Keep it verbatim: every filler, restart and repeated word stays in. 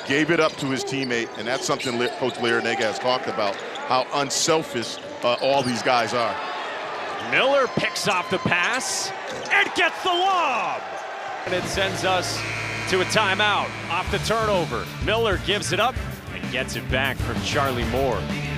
gave it up to his teammate, and that's something Coach Larrañaga has talked about, how unselfish uh, all these guys are. Miller picks off the pass and gets the lob. And it sends us to a timeout off the turnover. Miller gives it up and gets it back from Charlie Moore.